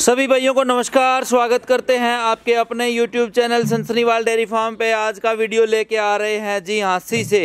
सभी भाइयों को नमस्कार, स्वागत करते हैं आपके अपने YouTube चैनल सनसनीवाल डेयरी फार्म पे। आज का वीडियो लेके आ रहे हैं जी हांसी से।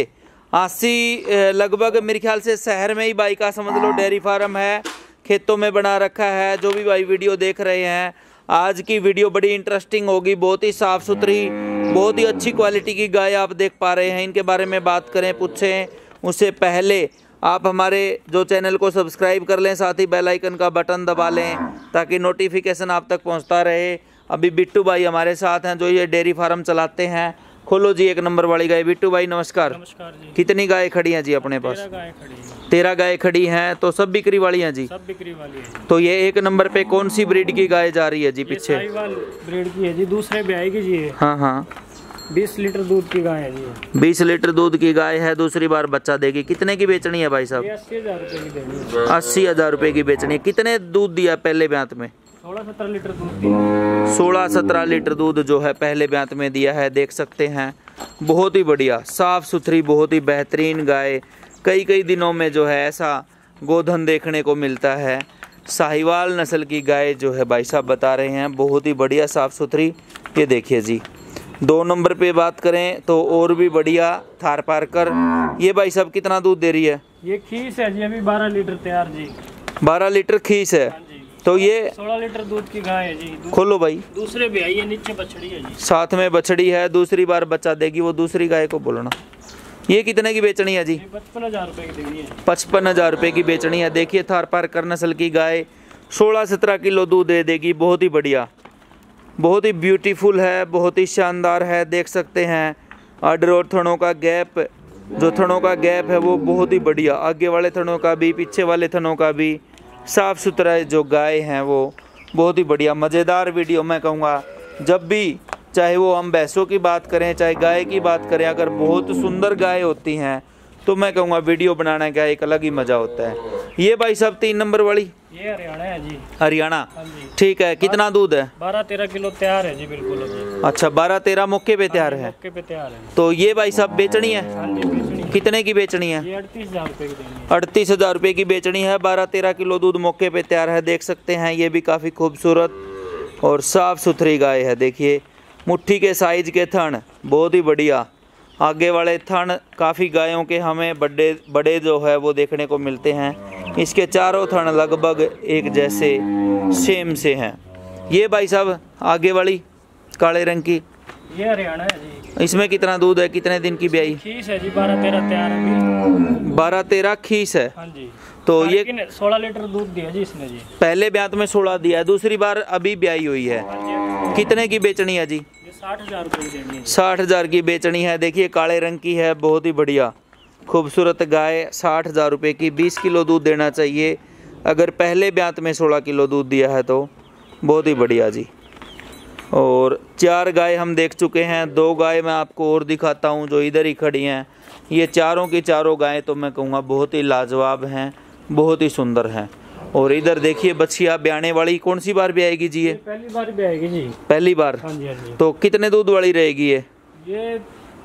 हांसी लगभग मेरे ख्याल से शहर में ही भाई का समझ लो डेयरी फार्म है, खेतों में बना रखा है। जो भी भाई वीडियो देख रहे हैं, आज की वीडियो बड़ी इंटरेस्टिंग होगी। बहुत ही साफ़ सुथरी, बहुत ही अच्छी क्वालिटी की गाय आप देख पा रहे हैं। इनके बारे में बात करें, पूछें, उससे पहले आप हमारे जो चैनल को सब्सक्राइब कर लें, साथ ही बेल आइकन का बटन दबा लें ताकि नोटिफिकेशन आप तक पहुंचता रहे। अभी बिट्टू भाई हमारे साथ हैं जो ये डेयरी फार्म चलाते हैं। खोलो जी एक नंबर वाली गाय। बिट्टू भाई नमस्कार। नमस्कार जी। कितनी गाय खड़ी हैं जी अपने पास? 13 गाय खड़ी हैं। 13 गाय खड़ी हैं। तो सब बिक्री वाली हैं जी? सब बिक्री वाली है। तो ये एक नंबर पे कौन सी ब्रीड की गाय जा रही है जी पीछे? साहिवाल ब्रीड की है जी, दूसरे ब्याह की जी। हाँ हाँ, 20 लीटर दूध की गाय है जी। 20 लीटर दूध की गाय है, दूसरी बार बच्चा देगी। कितने की बेचनी है भाई साहब? 80,000 रुपये की देनी है। 80,000 रुपये की बेचनी है। कितने दूध दिया पहले ब्यांत में? 16-17 लीटर दूध दिया। 16-17 लीटर दूध जो है पहले ब्यांत में दिया है, देख सकते हैं। बहुत ही बढ़िया, साफ सुथरी, बहुत ही बेहतरीन गाय। कई दिनों में जो है ऐसा गोधन देखने को मिलता है। साहिवाल नस्ल की गाय जो है भाई साहब बता रहे हैं, बहुत ही बढ़िया साफ सुथरी। ये देखिए जी। 2 नंबर पे बात करें तो और भी बढ़िया थार पारकर। ये भाई साहब कितना दूध दे रही है? ये खीस है जी, अभी 12 लीटर तैयार जी। 12 लीटर खीस है। तो ये 16 लीटर दूध की गाय है जी। खोलो भाई। दूसरे ब्याह है, नीचे बछड़ी है जी। साथ में बछड़ी है, दूसरी बार बच्चा देगी। वो दूसरी गाय को बोलना। ये कितने की बेचनी है जी? 55,000 रुपये की देनी है। 55,000 रुपये की बेचनी है। देखिए थार पारकर नस्ल की गाय 16-17 किलो दूध दे देगी। बहुत ही बढ़िया, बहुत ही ब्यूटीफुल है, बहुत ही शानदार है। देख सकते हैं आर्डर और थनों का गैप, जो थनों का गैप है वो बहुत ही बढ़िया। आगे वाले थनों का भी, पीछे वाले थनों का भी साफ़ सुथरा जो गाय हैं वो बहुत ही बढ़िया। मज़ेदार वीडियो मैं कहूँगा। जब भी चाहे वो हम भैंसों की बात करें, चाहे गाय की बात करें, अगर बहुत सुंदर गाय होती हैं तो मैं कहूँगा वीडियो बनाने का एक अलग ही मज़ा होता है। ये भाई साहब 3 नंबर वाली, ये हरियाणा है जी। हरियाणा, हाँ जी। ठीक है। कितना दूध है? 12-13 किलो तैयार है जी, बिल्कुल अभी। अच्छा, 12-13 मौके पे तैयार है। मौके पे तैयार है। तो ये भाई साहब बेचनी है? हाँ जी, बेचनी है। कितने की बेचनी है? ये 38,000 रुपये की देनी है। 38,000 रुपये की बेचनी है। 12-13 किलो दूध मौके पे तैयार है। देख सकते हैं ये भी काफ़ी खूबसूरत और साफ़ सुथरी गाय है। देखिए मुट्ठी के साइज के थन, बहुत ही बढ़िया। आगे वाले थन काफ़ी गायों के हमें बड़े जो है वो देखने को मिलते हैं। इसके चारों थन लगभग एक जैसे सेम से हैं। ये भाई साहब आगे वाली काले रंग की, ये हरियाणा है जी। इसमें कितना दूध है? कितने दिन की ब्याई? खीस है जी, 12-13 तैयार है। 12-13 खीस है। हाँ जी। तो ये 16 लीटर दूध दिया जी इसने जी। पहले ब्यांत में 16 दिया है, दूसरी बार अभी ब्याई हुई है। कितने की बेचनी है जी? ये 60,000 रुपये की देनी है। 60,000 की बेचनी है। देखिए काले रंग की है, बहुत ही बढ़िया खूबसूरत गाय। 60,000 रुपये की, 20 किलो दूध देना चाहिए। अगर पहले ब्यांत में 16 किलो दूध दिया है तो बहुत ही बढ़िया जी। और 4 गाय हम देख चुके हैं। 2 गाय मैं आपको और दिखाता हूँ जो इधर ही खड़ी हैं। ये चारों की चारों गायें तो मैं कहूँगा बहुत ही लाजवाब हैं, बहुत ही सुंदर हैं। और इधर देखिए बछिया ब्याने वाली, कौन सी बार ब्याएगी जी? ये पहली बार ब्याएगी जी। पहली बार? हाँ जी, हाँ जी। तो कितने दूध वाली रहेगी ये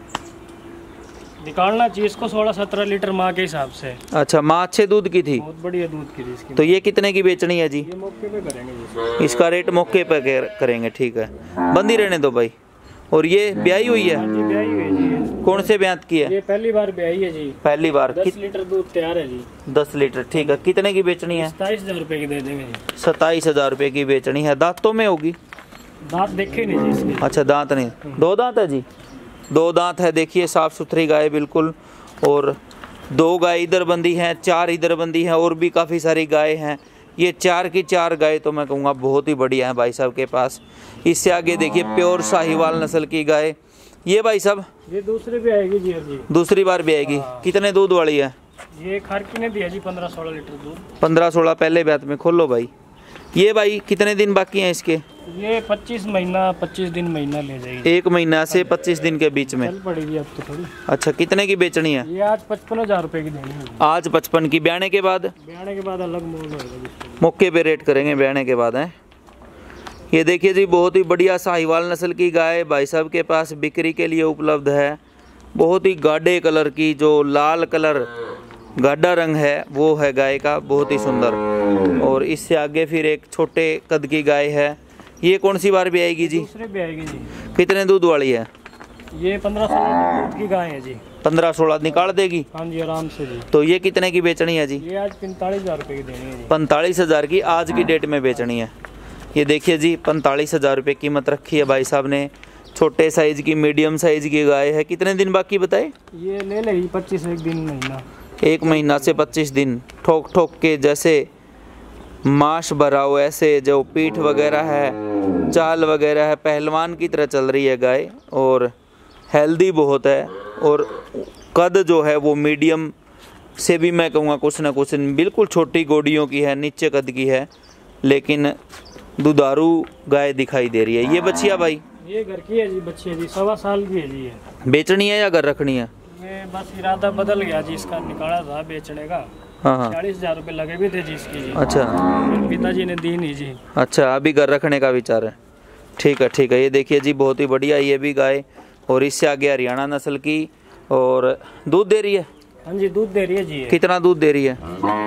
निकालना चाहिए इसको 16-17 लीटर माँ के हिसाब से। अच्छा, माँ अच्छे दूध की थी। बहुत बढ़िया दूध की थी इसकी। तो ये कितने की बेचनी है जी? ये मौके पे करेंगे जी। इसका रेट मौके पे करेंगे, ठीक है। बंदी रहने दो भाई। और ये ब्याई हुई है? हाँ जी, ब्याई हुई है जी। कौन से ब्यांत की है? ये पहली बार ब्याई है जी। पहली बार। 10 लीटर दूध तैयार है जी। 10 लीटर, ठीक है। कितने की बेचनी है? 27,000 रुपये की दे देंगे जी। 27,000 रुपये की बेचनी है। दांतों में होगी? दांत देखे नहीं जी इसके। अच्छा, दांत नहीं। 2 दांत है जी? 2 दांत है। देखिए साफ सुथरी गाय बिल्कुल। और 2 गाय इधर बंदी हैं, 4 इधर बंदी हैं, और भी काफ़ी सारी गाय हैं। ये 4 की 4 गाय तो मैं कहूँगा बहुत ही बढ़िया है भाई साहब के पास। इससे आगे देखिए प्योर साहिवाल नस्ल की गाय। ये भाई साहब ये दूसरी भी आएगी जी। जी, दूसरी बार भी आएगी। कितने दूध वाली है? ये खारकी ने दिया जी 15-16 लीटर दूध। 15-16 पहले ब्यात में। खोलो भाई। ये भाई कितने दिन बाकी हैं इसके? ये 25 दिन महीना ले जाएगी। 1 महीना से 25 दिन के बीच में चल पड़ेगी अब तो थोड़ी। अच्छा, कितने की बेचनी है? ये आज 55,000 रुपये की देनी है। आज 55 की। ब्याने के बाद? ब्याने के बाद अलग मोल होगा, मौके पे रेट करेंगे ब्याने के बाद है। ये देखिए जी, बहुत ही बढ़िया साहिवाल नस्ल की गाय भाई साहब के पास बिक्री के लिए उपलब्ध है। बहुत ही गाढ़े कलर की, जो लाल कलर गाढ़ा रंग है वो है गाय का, बहुत ही सुंदर। और इससे आगे फिर एक छोटे कद की गाय है। ये कौन सी बार भी आएगी जी? दूसरे भी आएगी जी। कितने दूध वाली है? ये 15-16 दूध की गाय है जी। 15-16 निकाल देगी? हाँ जी, आराम से जी। तो ये कितने की बेचनी है जी? ये आज 45,000 रुपये की देनी है जी। 45,000 की आज की डेट में बेचनी है। ये देखिए जी, 45,000 रुपये कीमत रखी है भाई साहब ने। छोटे साइज की, मीडियम साइज की गाय है। कितने दिन बाकी बताए? ये ले लेगी 25 एक दिन महीना। 1 महीना से 25 दिन ठोक ठोक के, जैसे मांस भरा हो ऐसे, जो पीठ वगैरह है, चाल वगैरह है, पहलवान की तरह चल रही है गाय। और हेल्दी बहुत है और कद जो है वो मीडियम से भी मैं कहूँगा कुछ ना कुछ, बिल्कुल छोटी गोडियों की है, नीचे कद की है, लेकिन दुधारू गाय दिखाई दे रही है। ये बच्चिया भाई? ये घर की है जी, बच्ची है जी, 1.25 साल की है जी। ये बेचनी है या घर रखनी है? ये बस इरादा बदल गया जी, इसका निकाला था बेचने का। हाँ। 40,000 रुपये लगे भी थे जी इसकी जी। अच्छा, पिताजी ने दी नहीं जी। अच्छा, अभी घर रखने का विचार है। ठीक है, ठीक है। ये देखिए जी, बहुत ही बढ़िया ये भी गाय। और इससे आगे हरियाणा नस्ल की, और दूध दे रही है? हाँ जी, दूध दे रही है जी। कितना दूध दे रही है?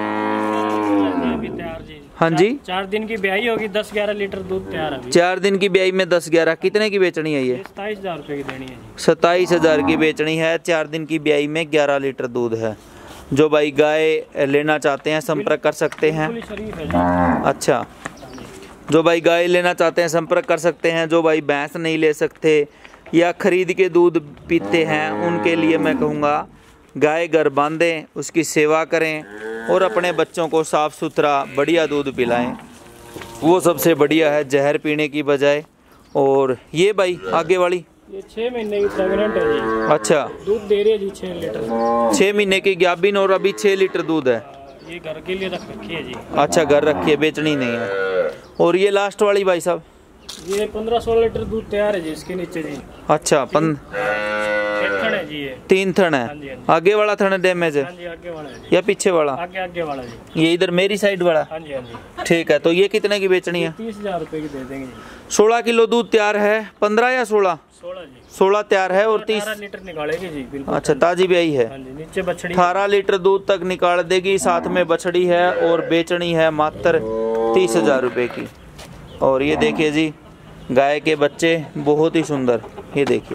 अभी तैयार जी। हाँ जी, 4 दिन की ब्याई होगी, 10-11 लीटर दूध तैयार है। 4 दिन की ब्याई में 10-11। कितने की बेचनी है ये? 27,000 रुपये की देनी है जी। 27,000 की बेचनी है। 4 दिन की ब्याई में 11 लीटर दूध है। जो भाई गाय लेना चाहते हैं संपर्क कर सकते हैं। शरीफ है जी। अच्छा, जो भाई गाय लेना चाहते हैं संपर्क कर सकते हैं। जो भाई भैंस नहीं ले सकते या खरीद के दूध पीते हैं, उनके लिए मैं कहूँगा गाय घर बांधें, उसकी सेवा करें और अपने बच्चों को साफ़ सुथरा बढ़िया दूध पिलाएं। वो सबसे बढ़िया है जहर पीने की बजाय। और ये भाई आगे वाली? ये 6 महीने की प्रेग्नेंट है जी। अच्छा, दूध दे रही है जी 6 लीटर। 6 महीने की गाभिन और अभी 6 लीटर दूध है। ये घर के लिए रख रखी है जी। अच्छा, घर रखी है, बेचनी नहीं है। और ये लास्ट वाली भाई साहब? ये 15-16 लीटर दूध तैयार है जी इसके नीचे जी। अच्छा, 3 थन है जी। ये 3 थन है। हाँ जी, हाँ जी। आगे वाला थन डैमेज है? हाँ जी, आगे वाला है जी। या पीछे वाला? आगे वाला जी। ये इधर मेरी साइड वाला? हाँ जी, हाँ जी। ठीक है, तो ये कितने की बेचनी है? 30,000 रुपये की दे देंगे जी। 16 किलो दूध तैयार है। 15 या 16? 16 जी। 16 तैयार है और 30 लीटर निकालेगी जी बिल्कुल। अच्छा, ताजी ब्याई है। हाँ जी, नीचे बछड़ी 18 लीटर दूध तक निकाल देगी। साथ में बछड़ी है और बेचनी है मात्र 30,000 रुपये की। और ये देखिए जी, गाय के बच्चे बहुत ही सुंदर, ये देखिए।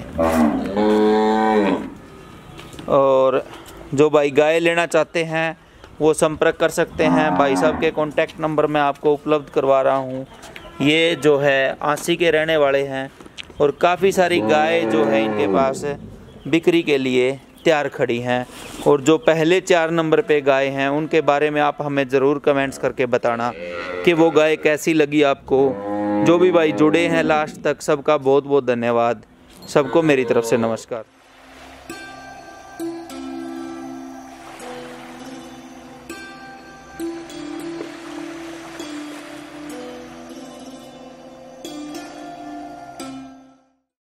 और जो भाई गाय लेना चाहते हैं वो संपर्क कर सकते हैं। भाई साहब के कॉन्टैक्ट नंबर मैं आपको उपलब्ध करवा रहा हूँ। ये जो है आसी के रहने वाले हैं और काफ़ी सारी गाय जो है इनके पास बिक्री के लिए तैयार खड़ी हैं। और जो पहले 4 नंबर पे गाय हैं उनके बारे में आप हमें ज़रूर कमेंट्स करके बताना कि वो गाय कैसी लगी आपको। जो भी भाई जुड़े हैं लास्ट तक, सबका बहुत बहुत धन्यवाद। सबको मेरी तरफ से नमस्कार।